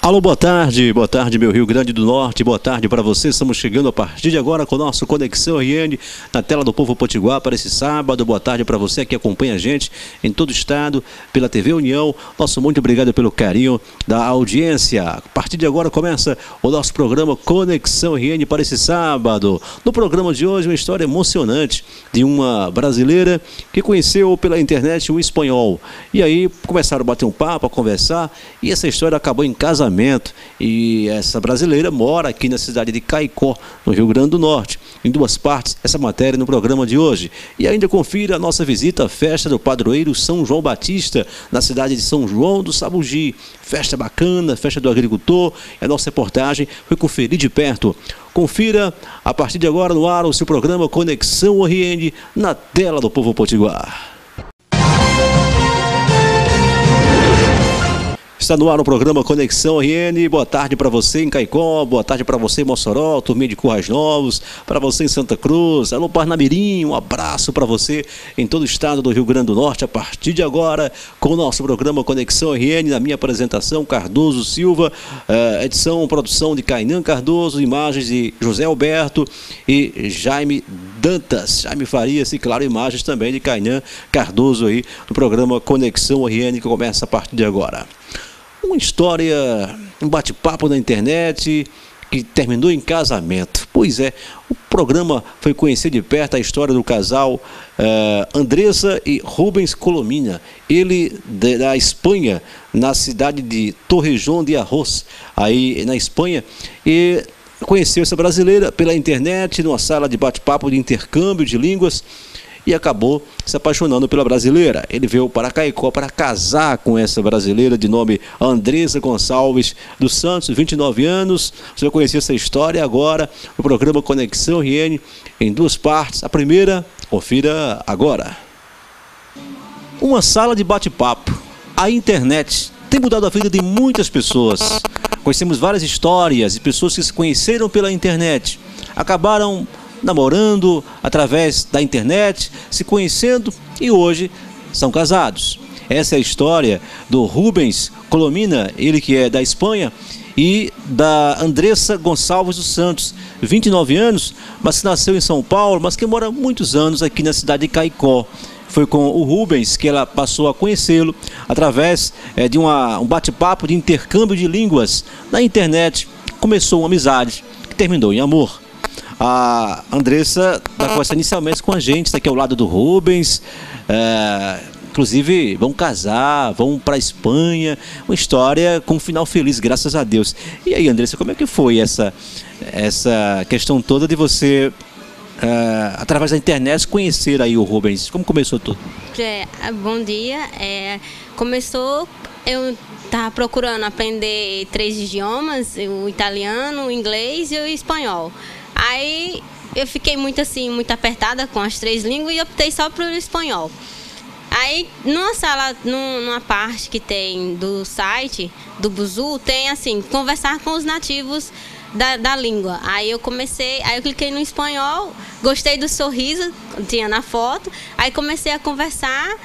Alô, boa tarde, meu Rio Grande do Norte, boa tarde para você. Estamos chegando a partir de agora com o nosso Conexão RN na tela do Povo Potiguar para esse sábado. Boa tarde para você que acompanha a gente em todo o estado, pela TV União. Nosso muito obrigado pelo carinho da audiência. A partir de agora começa o nosso programa Conexão RN para esse sábado. No programa de hoje, uma história emocionante de uma brasileira que conheceu pela internet o espanhol. E aí começaram a bater um papo, a conversar, e essa história acabou em casamento. E essa brasileira mora aqui na cidade de Caicó, no Rio Grande do Norte. Em duas partes, essa matéria no programa de hoje. E ainda confira a nossa visita à festa do padroeiro São João Batista, na cidade de São João do Sabugi. Festa bacana, festa do agricultor. E a nossa reportagem foi conferir de perto. Confira a partir de agora no ar o seu programa Conexão RN na tela do Povo Potiguar. Está no ar o programa Conexão RN. Boa tarde para você em Caicó, boa tarde para você em Mossoró, turminha de Currais Novos, para você em Santa Cruz, alô Parnamirim, um abraço para você em todo o estado do Rio Grande do Norte. A partir de agora, com o nosso programa Conexão RN, na minha apresentação, Cardoso Silva, edição, produção de Cainan Cardoso, imagens de José Alberto e Jaime Dantas, Jaime Farias e, claro, imagens também de Cainan Cardoso aí no programa Conexão RN, que começa a partir de agora. Uma história, um bate-papo na internet que terminou em casamento. Pois é, o programa foi conhecer de perto a história do casal Andressa e Rubens Colomina. Ele da Espanha, na cidade de Torrejón de Arroz, aí na Espanha, e conheceu essa brasileira pela internet, numa sala de bate-papo de intercâmbio de línguas, e acabou se apaixonando pela brasileira. Ele veio para Caicó para casar com essa brasileira de nome Andressa Gonçalves dos Santos, 29 anos. Você vai conhecer essa história agora no programa Conexão RN em duas partes. A primeira, confira agora. Uma sala de bate-papo. A internet tem mudado a vida de muitas pessoas. Conhecemos várias histórias de pessoas que se conheceram pela internet, acabaram namorando através da internet, se conhecendo e hoje são casados. Essa é a história do Rubens Colomina, ele que é da Espanha, e da Andressa Gonçalves dos Santos, 29 anos, mas que nasceu em São Paulo, mas que mora muitos anos aqui na cidade de Caicó. Foi com o Rubens que ela passou a conhecê-lo através de um bate-papo de intercâmbio de línguas na internet. Começou uma amizade que terminou em amor. A Andressa vai conversar inicialmente com a gente, está aqui ao lado do Rubens, inclusive vão casar, vão para a Espanha, uma história com um final feliz, graças a Deus. E aí, Andressa, como é que foi essa questão toda de você, através da internet, conhecer aí o Rubens? Como começou tudo? Bom dia, começou, eu estava procurando aprender 3 idiomas, o italiano, o inglês e o espanhol. Aí eu fiquei muito apertada com as 3 línguas e optei só pelo espanhol. Aí numa sala, numa parte que tem do site, do Buzu, tem assim, conversar com os nativos da língua. Aí eu cliquei no espanhol, gostei do sorriso, tinha na foto, aí comecei a conversar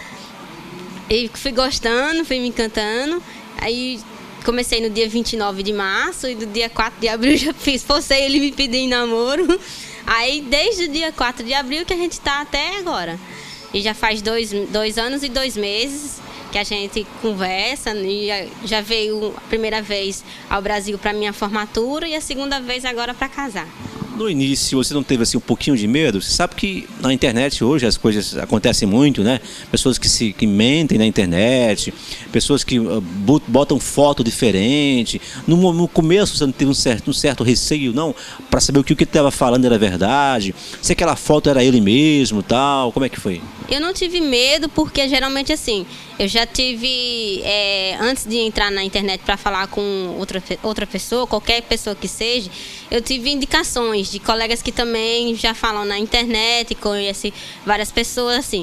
e fui gostando, fui me encantando. Aí comecei no dia 29 de março e no dia 4 de abril já forcei ele me pedir em namoro. Aí desde o dia 4 de abril que a gente está até agora. E já faz 2 anos e 2 meses que a gente conversa. E já veio a primeira vez ao Brasil para minha formatura e a segunda vez agora para casar. No início, você não teve assim um pouquinho de medo? Você sabe que na internet hoje as coisas acontecem muito, né? Pessoas que mentem na internet, pessoas que botam foto diferente. No começo você não teve um certo receio, não? Para saber o que ele estava falando era verdade? Se aquela foto era ele mesmo, tal? Como é que foi? Eu não tive medo porque geralmente assim, eu já tive, antes de entrar na internet para falar com outra pessoa, qualquer pessoa que seja, eu tive indicações de colegas que também já falam na internet, conhecem várias pessoas assim.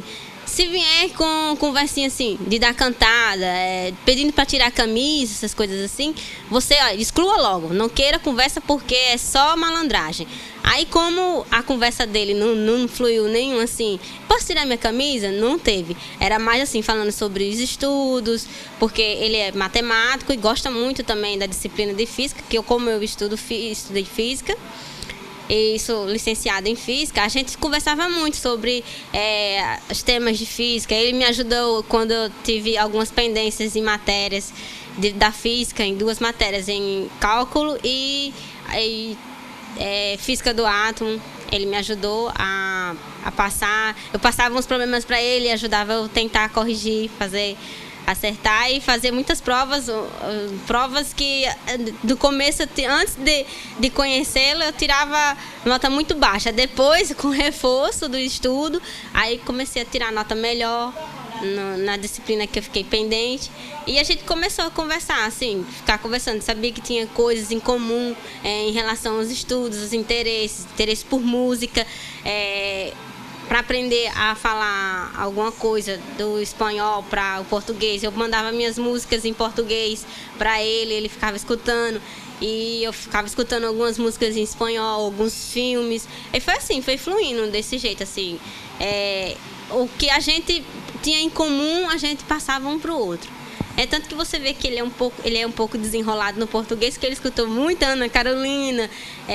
Se vier com conversinha assim, de dar cantada, pedindo para tirar a camisa, essas coisas assim, você exclua logo. Não queira conversa porque é só malandragem. Aí como a conversa dele não fluiu nenhum assim, posso tirar minha camisa? Não teve. Era mais assim, falando sobre os estudos, porque ele é matemático e gosta muito também da disciplina de física, que como eu estudei física, e sou licenciada em física, a gente conversava muito sobre os temas de física. Ele me ajudou quando eu tive algumas pendências em matérias da física, em 2 matérias, em cálculo e física do átomo. Ele me ajudou a passar. Eu passava uns problemas para ele, ajudava eu tentar corrigir, acertar e fazer muitas provas que do começo, antes de conhecê-lo, eu tirava nota muito baixa. Depois, com o reforço do estudo, aí comecei a tirar nota melhor na disciplina que eu fiquei pendente. E a gente começou a conversar, assim, ficar conversando. Sabia que tinha coisas em comum em relação aos estudos, os interesse por música, para aprender a falar alguma coisa do espanhol para o português. Eu mandava minhas músicas em português para ele, ele ficava escutando. E eu ficava escutando algumas músicas em espanhol, alguns filmes. E foi assim, foi fluindo desse jeito, assim. O que a gente tinha em comum, a gente passava um para o outro. É tanto que você vê que ele é um pouco desenrolado no português, que ele escutou muito Ana Carolina,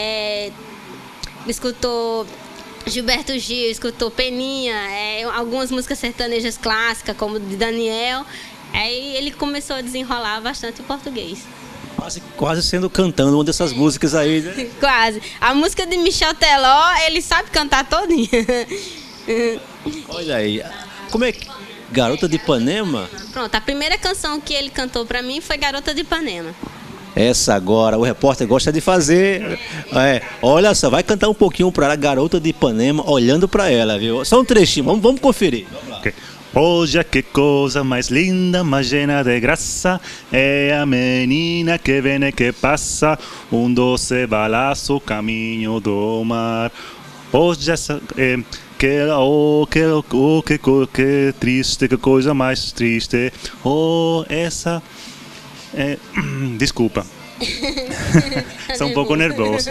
escutou Gilberto Gil, escutou Peninha, algumas músicas sertanejas clássicas, como de Daniel. Aí ele começou a desenrolar bastante o português. Quase sendo cantando uma dessas músicas aí, né? Quase. A música de Michel Teló, ele sabe cantar todinha. Olha aí. Como é que... Garota de Ipanema? Pronto, a primeira canção que ele cantou pra mim foi Garota de Ipanema. Essa agora, o repórter gosta de fazer. Olha só, vai cantar um pouquinho pra ela, Garota de Ipanema, olhando pra ela, viu? Só um trechinho, vamos conferir. Vamos lá. Okay. Olha que coisa mais linda, mais llena de graça, é a menina que vem e que passa, doce balaço, caminho do mar. Olha essa... Que triste, que coisa mais triste. Essa... desculpa. Sou um pouco nervoso.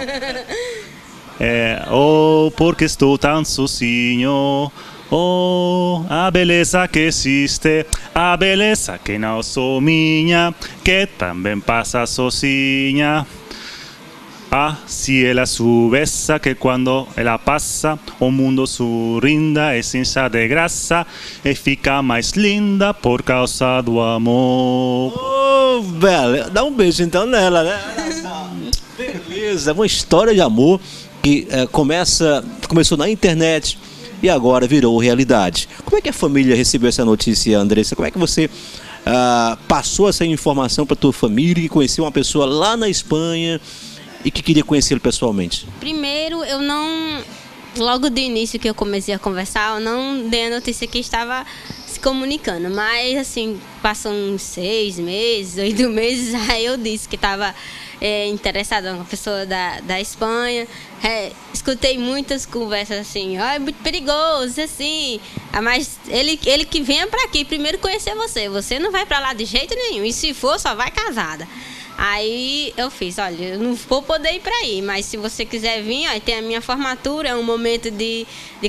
Porque estou tão sozinho. A beleza que existe, a beleza que não sou minha, que também passa sozinha. Se ela soubesse que quando ela passa, o mundo surrinda e se enche de graça e fica mais linda por causa do amor. Bela, dá um beijo então nela, né? Beleza, uma história de amor que começou na internet e agora virou realidade. Como é que a família recebeu essa notícia, Andressa? Como é que você passou essa informação para a tua família, que conheceu uma pessoa lá na Espanha e que queria conhecê-lo pessoalmente? Primeiro, logo do início que eu comecei a conversar, eu não dei a notícia que estava se comunicando, mas assim, passam uns 6 meses, 8 meses, aí eu disse que estava interessada uma pessoa da Espanha. Escutei muitas conversas assim, é muito perigoso, assim, mas ele que venha para aqui primeiro conhecer você não vai para lá de jeito nenhum, e se for, só vai casada. Aí eu fiz, olha, eu não vou poder ir para aí, mas se você quiser vir, ó, tem a minha formatura, é um momento de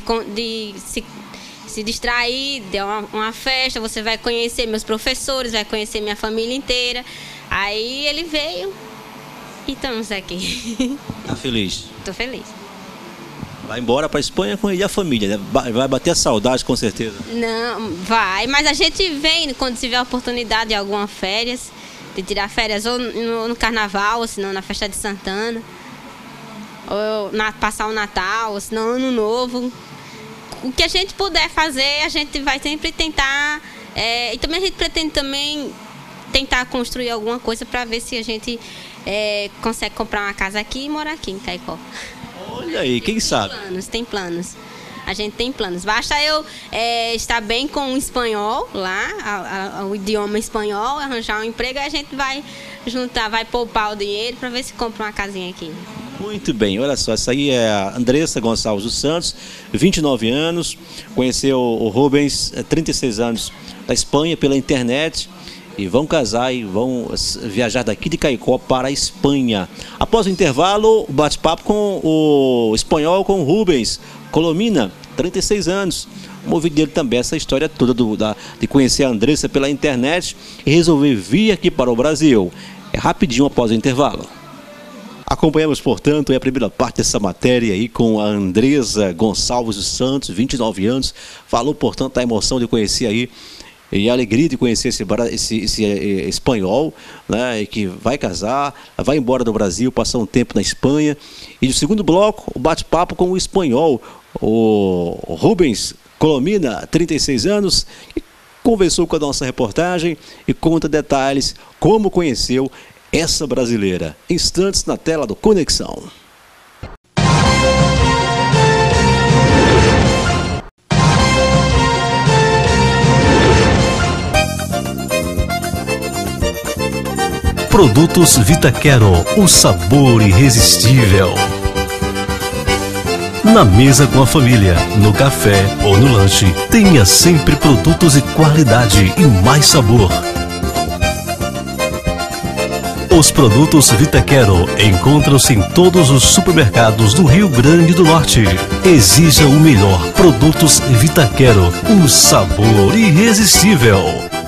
se distrair, de uma festa, você vai conhecer meus professores, vai conhecer minha família inteira. Aí ele veio e estamos aqui. Tá feliz? Tô feliz. Vai embora para a Espanha com ele e a família, né? Vai bater a saudade com certeza. Não, vai, mas a gente vem quando tiver a oportunidade de alguma férias, de tirar férias ou no carnaval, ou senão na festa de Santana, ou passar o Natal, ou senão Ano Novo. O que a gente puder fazer, a gente vai sempre tentar. E também a gente pretende tentar construir alguma coisa para ver se a gente consegue comprar uma casa aqui e morar aqui em Caicó. Olha aí, quem sabe? Tem planos. A gente tem planos. Basta eu estar bem com o espanhol lá, o idioma espanhol, arranjar um emprego, a gente vai juntar, vai poupar o dinheiro para ver se compra uma casinha aqui. Muito bem, olha só, essa aí é a Andressa Gonçalves dos Santos, 29 anos, conheceu o Rubens, 36 anos, da Espanha pela internet, e vão casar e vão viajar daqui de Caicó para a Espanha. Após o intervalo, o bate-papo com o espanhol, com o Rubens Colomina, 36 anos. O ouvido dele também essa história toda de conhecer a Andressa pela internet e resolver vir aqui para o Brasil. É rapidinho após o intervalo. Acompanhamos, portanto, a primeira parte dessa matéria aí com a Andressa Gonçalves dos Santos, 29 anos. Falou, portanto, da emoção de conhecer aí e a alegria de conhecer esse espanhol, né, e que vai casar, vai embora do Brasil, passar um tempo na Espanha. E no segundo bloco, o bate-papo com o espanhol, o Rubens Colomina, 36 anos, que conversou com a nossa reportagem e conta detalhes como conheceu essa brasileira. Instantes na tela do Conexão. Produtos Vitaquero, o sabor irresistível. Na mesa com a família, no café ou no lanche, tenha sempre produtos de qualidade e mais sabor. Os produtos Vitaquero encontram-se em todos os supermercados do Rio Grande do Norte. Exija o melhor. Produtos Vitaquero, o sabor irresistível.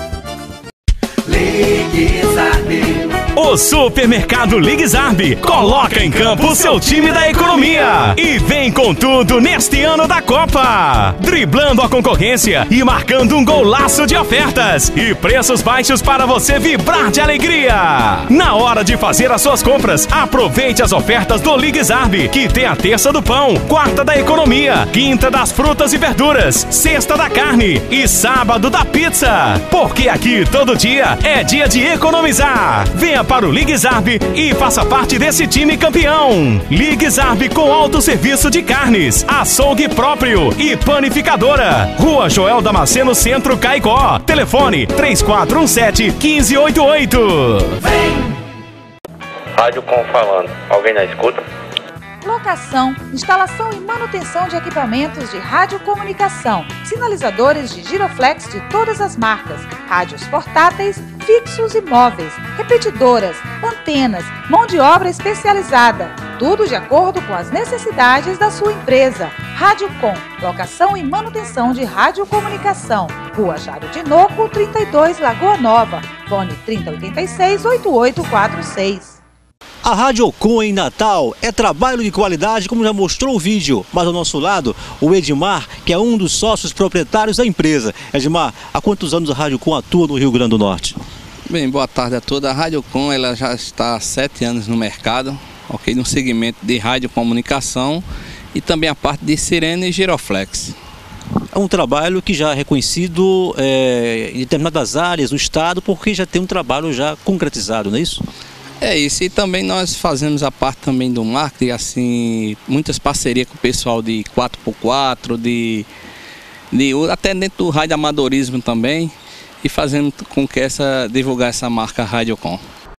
O Supermercado Ligue Zarb coloca em campo o seu time da economia e vem com tudo neste ano da Copa, driblando a concorrência e marcando um golaço de ofertas e preços baixos para você vibrar de alegria. Na hora de fazer as suas compras, aproveite as ofertas do Ligue Zarb, que tem a terça do pão, quarta da economia, quinta das frutas e verduras, sexta da carne e sábado da pizza. Porque aqui todo dia é dia de economizar. Venha para o Ligue Zarb e faça parte desse time campeão. Ligue Zarb com autosserviço de carnes, açougue próprio e panificadora. Rua Joel Damasceno, Centro, Caicó. Telefone 3417-1588. Vem! Rádio Com falando. Alguém na escuta? Locação, instalação e manutenção de equipamentos de radiocomunicação, sinalizadores de giroflex de todas as marcas, rádios portáteis, fixos e móveis, repetidoras, antenas, mão de obra especializada, tudo de acordo com as necessidades da sua empresa. Rádio Com, locação e manutenção de radiocomunicação, Rua Jário de Noco, 32, Lagoa Nova, fone 3086-8846. A Rádio Com em Natal é trabalho de qualidade, como já mostrou o vídeo. Mas ao nosso lado, o Edmar, que é um dos sócios proprietários da empresa. Edmar, há quantos anos a Rádio Com atua no Rio Grande do Norte? Bem, boa tarde a todos. A Rádio Com ela já está há 7 anos no mercado, ok, no segmento de radiocomunicação e também a parte de sirene e giroflex. É um trabalho que já é reconhecido em determinadas áreas do estado, porque já tem um trabalho já concretizado, não é isso? É isso, e também nós fazemos a parte também do marketing, assim, muitas parcerias com o pessoal de 4x4, até dentro do rádio amadorismo também, e fazendo com que divulgar essa marca Rádio Com.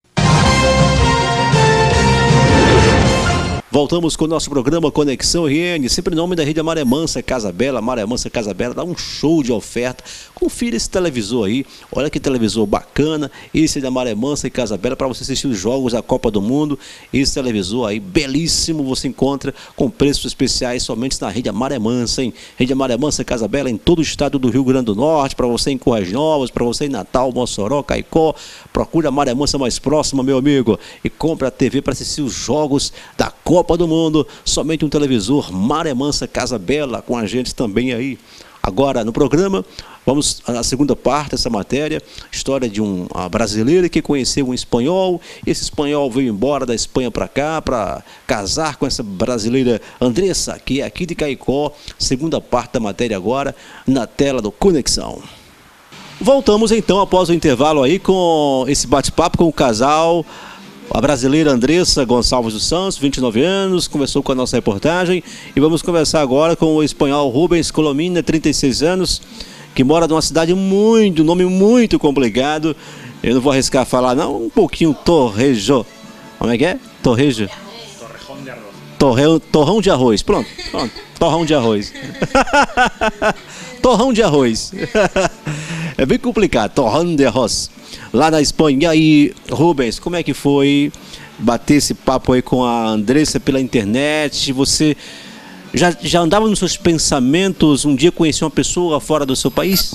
Voltamos com o nosso programa Conexão RN, sempre em nome da rede Maré Mansa Casa Bela. Maré Mansa Casa Bela dá um show de oferta. Confira esse televisor aí, olha que televisor bacana. Esse é da Maré Mansa e Casa Bela para você assistir os jogos da Copa do Mundo. Esse televisor aí, belíssimo, você encontra com preços especiais somente na rede Maré Mansa, hein? Rede Maré Mansa Casa Bela em todo o estado do Rio Grande do Norte, para você em Currais Novas, para você em Natal, Mossoró, Caicó. Procure a Maré Mansa mais próxima, meu amigo, e compre a TV para assistir os jogos da Copa do Mundo, somente um televisor Maré Mansa Casa Bela, com a gente também aí. Agora no programa, vamos à segunda parte dessa matéria, história de uma brasileira que conheceu um espanhol. Esse espanhol veio embora da Espanha para cá, para casar com essa brasileira Andressa, que é aqui de Caicó. Segunda parte da matéria agora, na tela do Conexão. Voltamos então após o intervalo aí com esse bate-papo com o casal, a brasileira Andressa Gonçalves dos Santos, 29 anos, conversou com a nossa reportagem. E vamos conversar agora com o espanhol Rubens Colomina, 36 anos, que mora numa cidade nome muito complicado. Eu não vou arriscar falar não, um pouquinho Torrejo. Como é que é? Torrejo. Torrão de arroz. Pronto. Torrão de arroz. Torrão de arroz. É bem complicado. Torrão de arroz. Lá na Espanha. E aí, Rubens, como é que foi bater esse papo aí com a Andressa pela internet? Você já andava nos seus pensamentos um dia conhecer uma pessoa fora do seu país?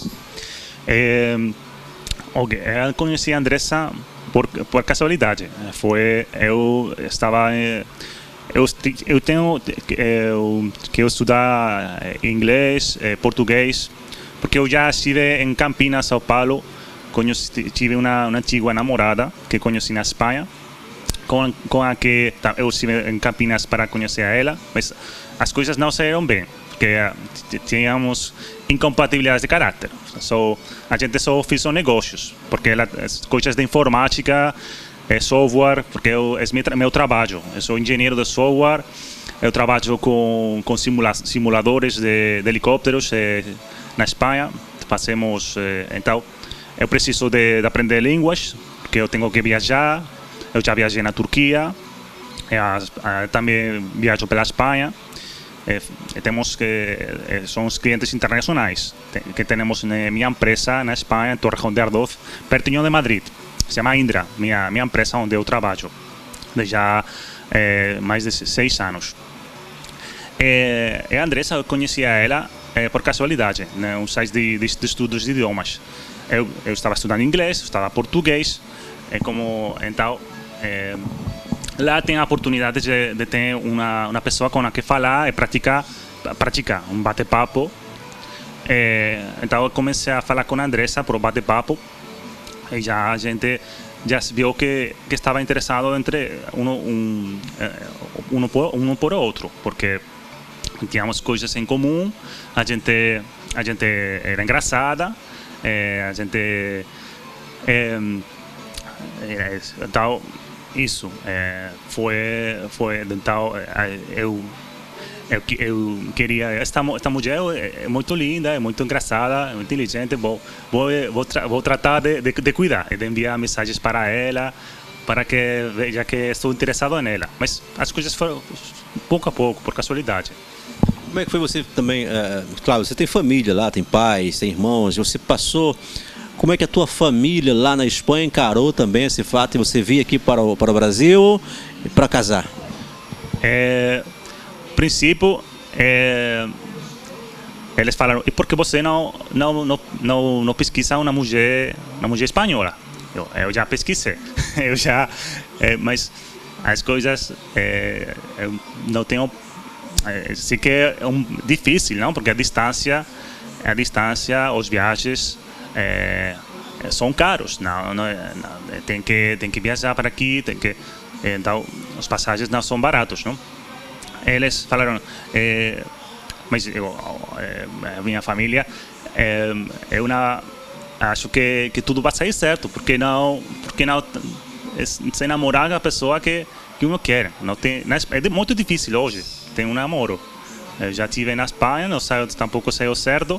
Eu conheci a Andressa por casualidade. Eu tenho que estudar inglês, português, porque eu já estive em Campinas, São Paulo. Tive uma antiga namorada que conheci na Espanha, com a que eu estive em Campinas para conhecer ela, mas as coisas não saíram bem, porque tínhamos incompatibilidades de caráter. A gente só fez negócios, porque as coisas de informática, software, porque é meu trabalho. Eu sou engenheiro de software, eu trabalho com simuladores de helicópteros na Espanha. Então, eu preciso de aprender línguas, porque eu tenho que viajar. Eu já viajei na Turquia, também viajo pela Espanha. São os clientes internacionais que temos na minha empresa na Espanha, em Torrejón de Ardoz, pertinho de Madrid. Se chama Indra, minha empresa onde eu trabalho, desde já mais de 6 anos. A Andressa, eu conhecia ela por casualidade, num site de estudos de idiomas. Eu estava estudando inglês, eu estava português, então lá tem a oportunidade de ter uma pessoa com a que falar e praticar um bate-papo. Então eu comecei a falar com a Andressa por bate-papo e já a gente já viu que estava interessado entre um por outro, porque tínhamos coisas em comum, a gente era engraçada, a gente então isso foi então eu queria esta mulher é muito linda, é muito engraçada, é muito inteligente, vou tratar de cuidar e de enviar mensagens para ela, para que veja que estou interessado nela, mas as coisas foram pouco a pouco, por casualidade. Como é que foi você também, claro, você tem família lá, tem pais, tem irmãos, você passou, como é que a tua família lá na Espanha encarou também esse fato e você veio aqui para o Brasil para casar? No princípio, eles falaram, e por que você não pesquisa uma mulher espanhola? Eu já pesquisei, mas as coisas eu não tenho. Sei que é difícil, não? Porque a distância, os viagens são caros, não, tem que viajar para aqui, então os passagens não são baratos, não? Eles falaram, mas a minha família, eu acho que tudo vai sair certo, porque não se namorar com a pessoa que uno quer, não tem, é muito difícil hoje. Tem um namoro. Eu já estive na Espanha, tampouco saiu certo.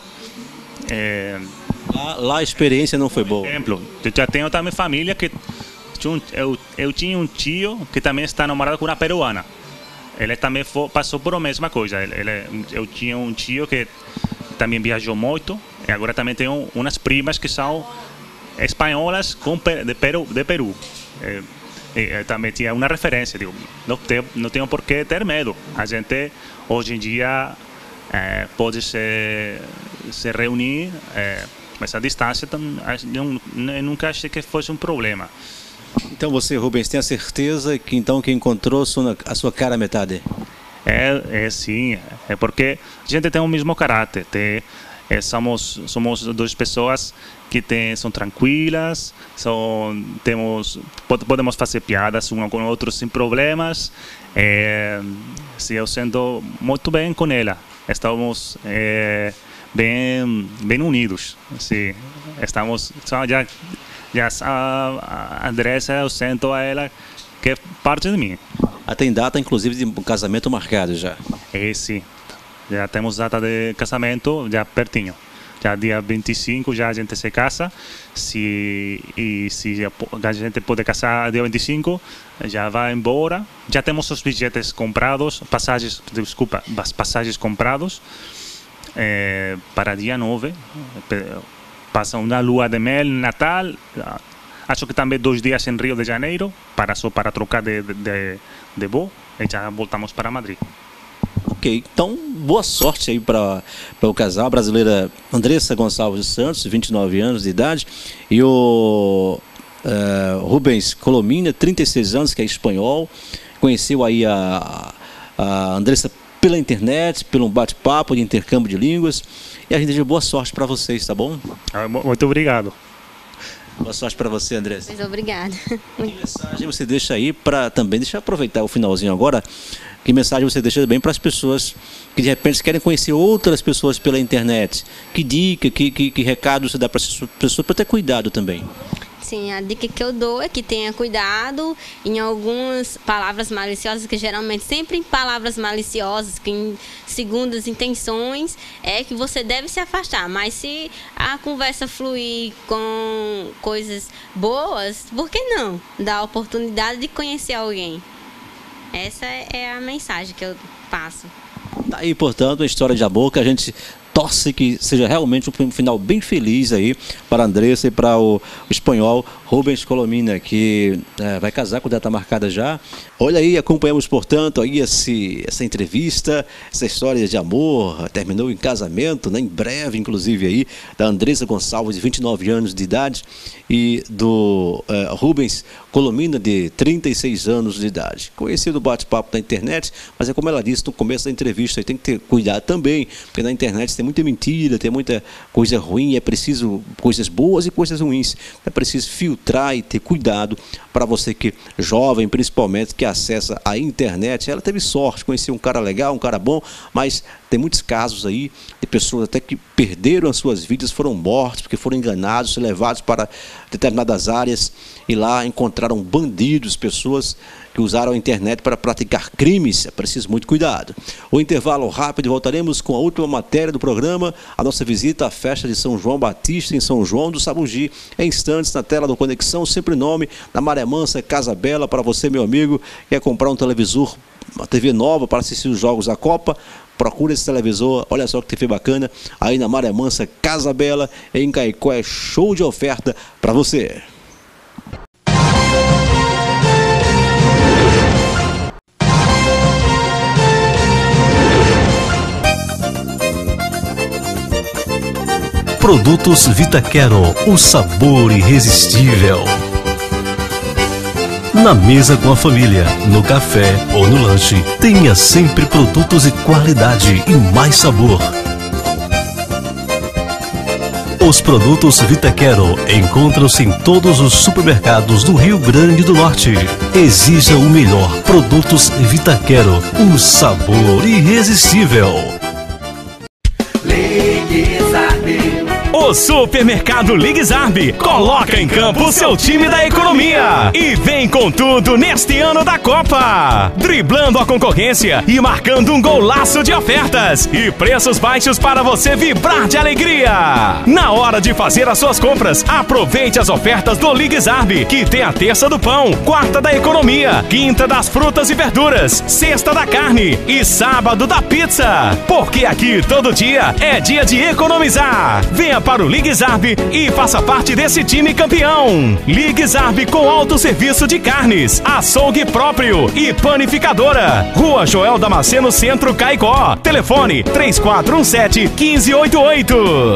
Lá a experiência não foi boa. Por exemplo, eu já tenho também família que eu tinha um tio que também está namorado com uma peruana. Ele também passou por a mesma coisa. Eu tinha um tio que também viajou muito e agora também tenho umas primas que são espanholas de Peru. Também tinha uma referência, digo, não tenho por que ter medo. A gente hoje em dia pode se reunir, mas a distância eu nunca achei que fosse um problema. Então você, Rubens, tem a certeza que encontrou a sua cara metade? Sim, é porque a gente tem o mesmo caráter. Somos duas pessoas que são tranquilas, podemos fazer piadas um com o outro sem problemas. Eu sinto muito bem com ela. Estamos bem unidos. Sim, estamos já a Andressa, eu sinto a ela que é parte de mim. Tem data, inclusive, de um casamento marcado já? Sim. Já temos data de casamento já pertinho. Já dia 25 já a gente se casa. Se a gente pode casar dia 25, já vai embora. Já temos os bilhetes comprados, passagens comprados para dia 9. Passa uma lua de mel, Natal. Acho que também 2 dias em Rio de Janeiro, só para trocar de voo, e já voltamos para Madrid. Ok, então boa sorte aí para o casal, a brasileira Andressa Gonçalves dos Santos, 29 anos de idade, e o Rubens Colomina, 36 anos, que é espanhol. Conheceu aí a Andressa pela internet, pelo bate-papo de intercâmbio de línguas, e a gente deseja boa sorte para vocês, tá bom? Muito obrigado. Boa sorte para você, Andressa. Muito obrigada. Que mensagem você deixa aí para também, deixa eu aproveitar o finalzinho agora, que mensagem você deixa também para as pessoas que de repente querem conhecer outras pessoas pela internet? Que dica, que recado você dá para as pessoas para ter cuidado também? Sim, a dica que eu dou é que tenha cuidado em algumas palavras maliciosas, que geralmente sempre em palavras maliciosas, que em segundas intenções, é que você deve se afastar. Mas se a conversa fluir com coisas boas, por que não? Dá a oportunidade de conhecer alguém. Essa é a mensagem que eu passo. Tá aí, portanto, uma história de amor que a gente torce que seja realmente um final bem feliz aí para a Andressa e para o espanhol Rubens Colomina, que vai casar com data marcada já. Olha aí, acompanhamos, portanto, aí essa entrevista, essa história de amor, terminou em casamento, né, em breve, inclusive, aí, da Andressa Gonçalves, de 29 anos de idade, e do Rubens Colomina, de 36 anos de idade. Conhecido o bate-papo da internet, mas é como ela disse no começo da entrevista, aí tem que ter cuidado também, porque na internet tem muita mentira, tem muita coisa ruim, é preciso coisas boas e coisas ruins. É preciso filtrar e ter cuidado para você que jovem, principalmente, que acessa a internet. Ela teve sorte, conheceu um cara legal, um cara bom, mas tem muitos casos aí de pessoas até que perderam as suas vidas, foram mortos porque foram enganados, levados para determinadas áreas e lá encontraram bandidos, pessoas que usaram a internet para praticar crimes. É preciso muito cuidado. O intervalo rápido, voltaremos com a última matéria do programa, a nossa visita à festa de São João Batista em São João do Sabugi. Em instantes, na tela do Conexão, sempre nome, na Maré Mansa, Casa Bela, para você, meu amigo, quer comprar um televisor, uma TV nova para assistir os jogos da Copa, procura esse televisor, olha só que TV bacana, aí na Maré Mansa, Casa Bela, em Caicó, é show de oferta para você. Produtos Vitaquero, o sabor irresistível. Na mesa com a família, no café ou no lanche, tenha sempre produtos de qualidade e mais sabor. Os produtos Vitaquero encontram-se em todos os supermercados do Rio Grande do Norte. Exija o melhor. Produtos Vitaquero, o sabor irresistível. O Supermercado Ligue Zarb coloca em campo o seu time da economia e vem com tudo neste ano da Copa, driblando a concorrência e marcando um golaço de ofertas e preços baixos para você vibrar de alegria. Na hora de fazer as suas compras, aproveite as ofertas do Ligue Zarb, que tem a terça do pão, quarta da economia, quinta das frutas e verduras, sexta da carne e sábado da pizza. Porque aqui todo dia é dia de economizar. Venha para o Ligue Zarb e faça parte desse time campeão. Ligue Zarb com autosserviço de carnes, açougue próprio e panificadora. Rua Joel Damasceno, Centro, Caicó. Telefone 3417-1588.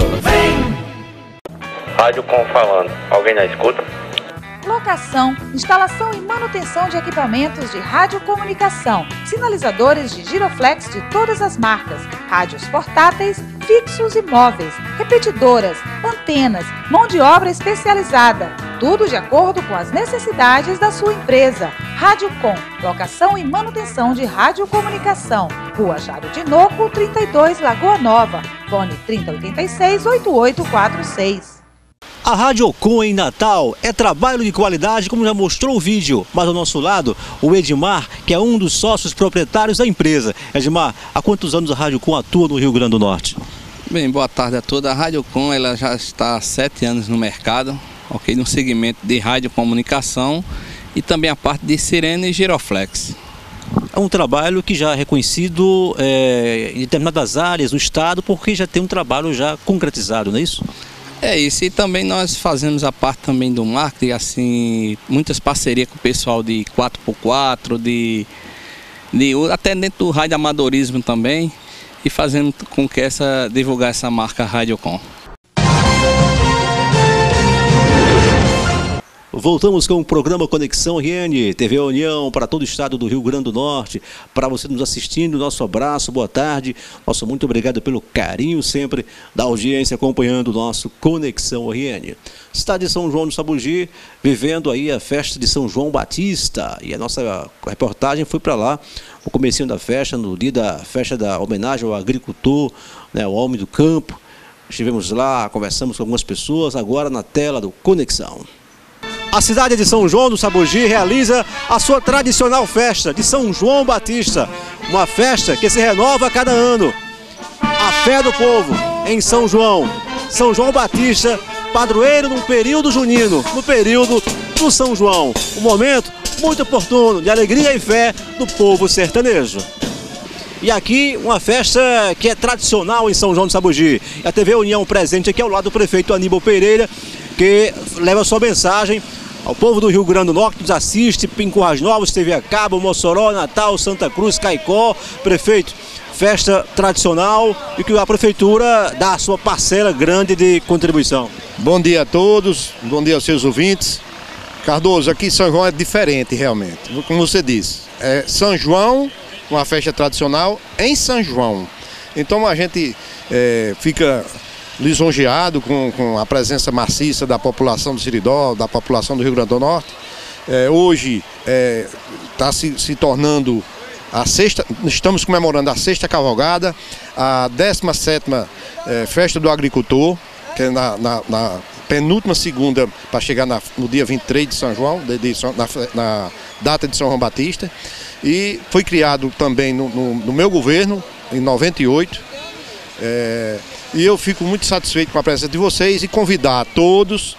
Rádio Com falando. Alguém na escuta? Locação, instalação e manutenção de equipamentos de radiocomunicação, sinalizadores de giroflex de todas as marcas, rádios portáteis, fixos e móveis, repetidoras, antenas, mão de obra especializada, tudo de acordo com as necessidades da sua empresa. Rádio Com, locação e manutenção de radiocomunicação, Rua Jaro de Noco, 32, Lagoa Nova, fone 3086-8846. A Rádio Com em Natal é trabalho de qualidade, como já mostrou o vídeo, mas ao nosso lado, o Edmar, que é um dos sócios proprietários da empresa. Edmar, há quantos anos a Rádio Com atua no Rio Grande do Norte? Bem, boa tarde a todos. A Rádio Com ela já está há 7 anos no mercado, ok, no segmento de radiocomunicação e também a parte de sirene e giroflex. É um trabalho que já é reconhecido em determinadas áreas do estado, porque já tem um trabalho já concretizado, não é isso? É isso, e também nós fazemos a parte também do marketing, assim, muitas parcerias com o pessoal de 4x4, até dentro do radioamadorismo também, e fazendo com que divulgar essa marca Rádio Com. Voltamos com o programa Conexão RN, TV União para todo o estado do Rio Grande do Norte. Para você nos assistindo, nosso abraço, boa tarde. Nosso muito obrigado pelo carinho sempre da audiência acompanhando o nosso Conexão RN. Está de São João do Sabugi, vivendo aí a festa de São João Batista. E a nossa reportagem foi para lá, no comecinho da festa, no dia da festa da homenagem ao agricultor, né, ao homem do campo. Estivemos lá, conversamos com algumas pessoas, agora na tela do Conexão. A cidade de São João do Sabugi realiza a sua tradicional festa de São João Batista, uma festa que se renova a cada ano. A fé do povo em São João Batista, padroeiro no período junino, no período do São João, um momento muito oportuno de alegria e fé do povo sertanejo. E aqui uma festa que é tradicional em São João do Sabugi. A TV União presente aqui ao lado do prefeito Aníbal Pereira, que leva sua mensagem ao povo do Rio Grande do Norte, que nos assiste, em Currais Novos, TV a Cabo, Mossoró, Natal, Santa Cruz, Caicó. Prefeito, festa tradicional e que a prefeitura dá a sua parcela grande de contribuição. Bom dia a todos, bom dia aos seus ouvintes. Cardoso, aqui São João é diferente realmente, como você disse. É São João, uma festa tradicional em São João. Então a gente fica lisonjeado com a presença maciça da população do Siridó, da população do Rio Grande do Norte. Hoje está se tornando a sexta, estamos comemorando a 6ª cavalgada, a 17ª festa do agricultor, que é na penúltima segunda para chegar no dia 23 de São João, na data de São João Batista. E foi criado também no meu governo, em 98. E eu fico muito satisfeito com a presença de vocês e convidar a todos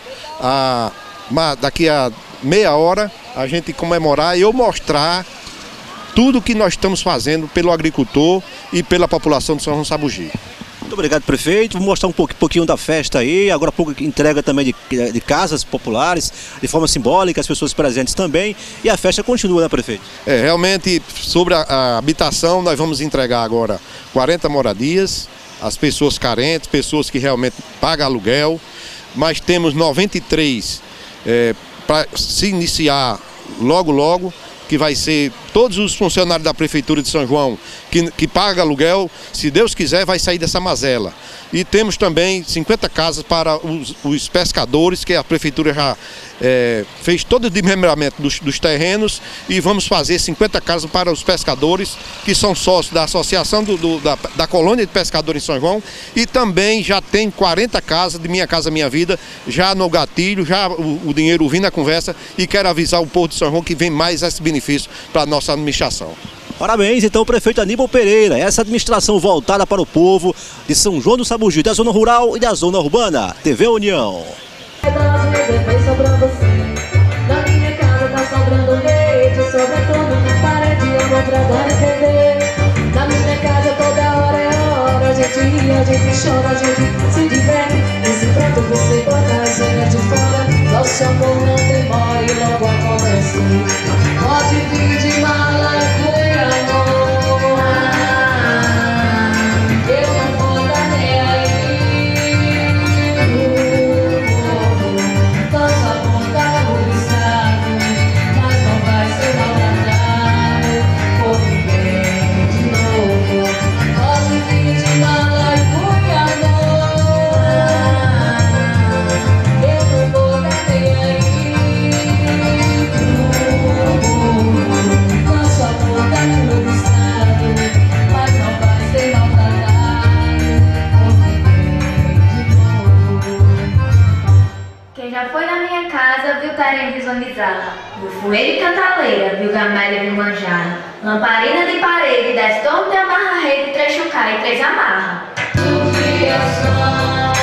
daqui a meia hora a gente comemorar e eu mostrar tudo o que nós estamos fazendo pelo agricultor e pela população de São João do Sabugi. Muito obrigado, prefeito. Vou mostrar um pouquinho da festa aí. Agora há pouco entrega também de casas populares, de forma simbólica, as pessoas presentes também. E a festa continua, né, prefeito? Realmente, sobre a habitação, nós vamos entregar agora 40 moradias, as pessoas carentes, pessoas que realmente pagam aluguel. Mas temos 93 para se iniciar logo, que vai ser todos os funcionários da Prefeitura de São João que pagam aluguel, se Deus quiser, vai sair dessa mazela. E temos também 50 casas para os pescadores, que a Prefeitura já fez todo o desmembramento dos terrenos, e vamos fazer 50 casas para os pescadores, que são sócios da Associação da Colônia de Pescadores em São João, e também já tem 40 casas de Minha Casa Minha Vida, já no gatilho, já o dinheiro vindo na conversa, e quero avisar o povo de São João que vem mais esse benefício para a nossa administração. Parabéns, então, prefeito Aníbal Pereira. Essa administração voltada para o povo de São João do Sabugi, da zona rural e da zona urbana. TV União. A gente chora, a gente se diverte. Nesse prato você bota a cena de fora. Nosso amor não demora e logo acontece. Pode vir de mala e amor. Eu não vou dar nem aí. Nosso amor tá ruizado, mas não vai ser maltratado por ninguém de novo. Pode vir de mala. Já foi na minha casa, viu Tarém visualizar. Viu Fueira e Cantaleira, viu Gamélia e viu Manjara. Lamparina de parede, 10 tornos de amarra rede, 3 chucar e 3 amarra. criação.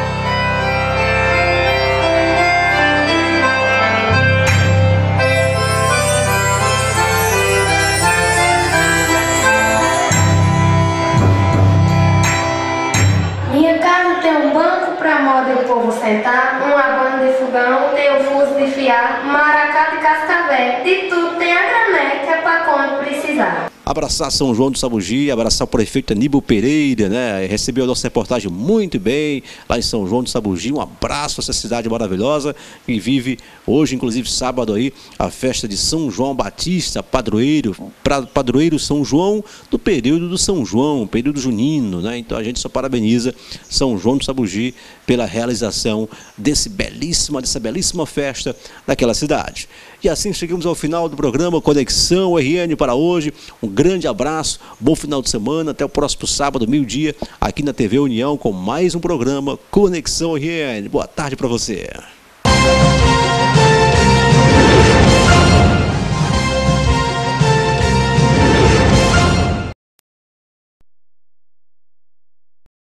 Minha casa tem um banco pra moda e o povo sentar, um abano de fogão, tem um fuso de fiar, maracá de cascavel, de tudo tem a granel que é pra quando precisar. Abraçar São João do Sabugi, abraçar o prefeito Aníbal Pereira, né? Recebeu a nossa reportagem muito bem lá em São João do Sabugi. Um abraço a essa cidade maravilhosa que vive hoje, inclusive sábado aí, a festa de São João Batista, padroeiro São João do período do São João, período junino, né? Então a gente só parabeniza São João do Sabugi pela realização dessa belíssima festa daquela cidade. E assim chegamos ao final do programa Conexão RN para hoje. Um grande abraço, bom final de semana, até o próximo sábado, meio-dia, aqui na TV União, com mais um programa Conexão RN. Boa tarde para você.